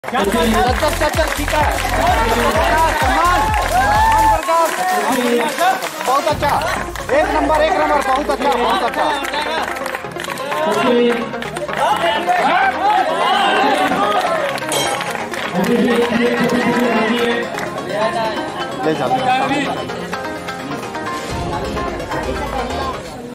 चल ठीक है। बहुत अच्छा, एक नंबर बहुत अच्छा बहुत अच्छा। ले जा